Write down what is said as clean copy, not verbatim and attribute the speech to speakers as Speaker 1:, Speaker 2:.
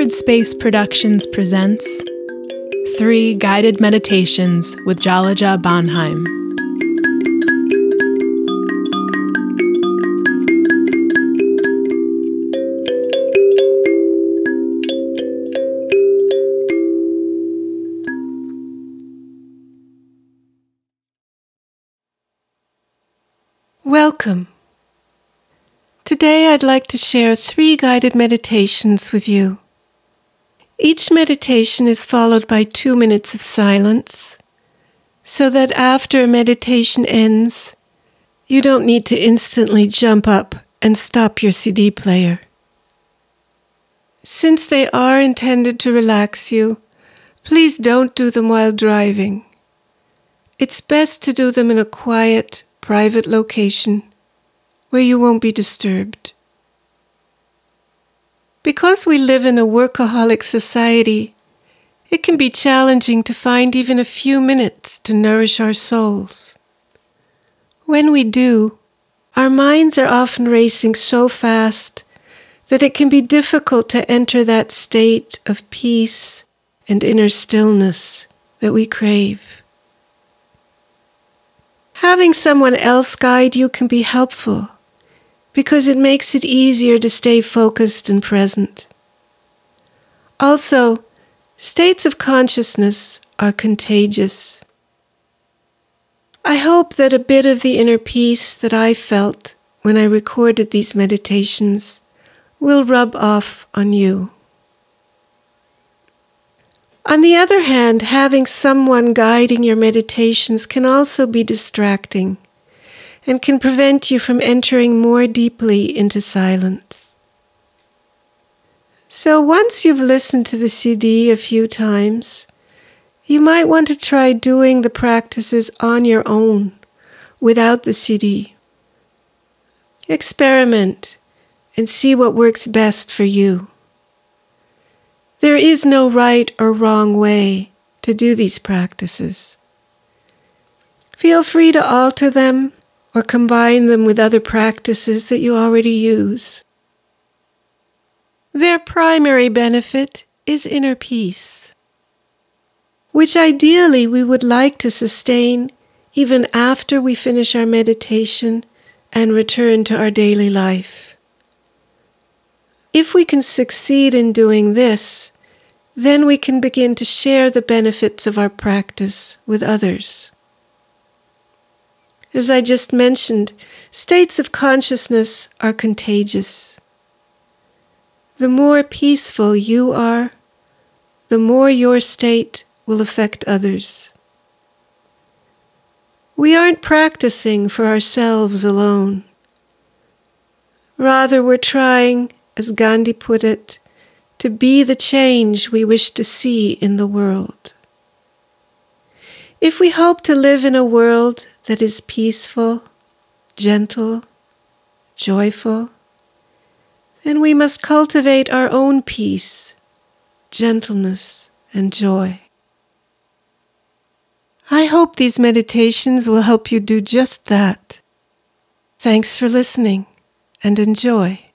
Speaker 1: Sacred Space Productions presents 3 Guided Meditations with Jalaja Bonheim.
Speaker 2: Welcome. Today I'd like to share 3 guided meditations with you. Each meditation is followed by 2 minutes of silence, so that after a meditation ends, you don't need to instantly jump up and stop your CD player. Since they are intended to relax you, please don't do them while driving. It's best to do them in a quiet, private location where you won't be disturbed. Because we live in a workaholic society, it can be challenging to find even a few minutes to nourish our souls. When we do, our minds are often racing so fast that it can be difficult to enter that state of peace and inner stillness that we crave. Having someone else guide you can be helpful because it makes it easier to stay focused and present. Also, states of consciousness are contagious. I hope that a bit of the inner peace that I felt when I recorded these meditations will rub off on you. On the other hand, having someone guiding your meditations can also be distracting and can prevent you from entering more deeply into silence. So once you've listened to the CD a few times, you might want to try doing the practices on your own, without the CD. Experiment and see what works best for you. There is no right or wrong way to do these practices. Feel free to alter them or combine them with other practices that you already use. Their primary benefit is inner peace, which ideally we would like to sustain even after we finish our meditation and return to our daily life. If we can succeed in doing this, then we can begin to share the benefits of our practice with others. As I just mentioned, states of consciousness are contagious. The more peaceful you are, the more your state will affect others. We aren't practicing for ourselves alone. Rather, we're trying, as Gandhi put it, to be the change we wish to see in the world. If we hope to live in a world that is peaceful, gentle, joyful, then we must cultivate our own peace, gentleness, and joy. I hope these meditations will help you do just that. Thanks for listening, and enjoy.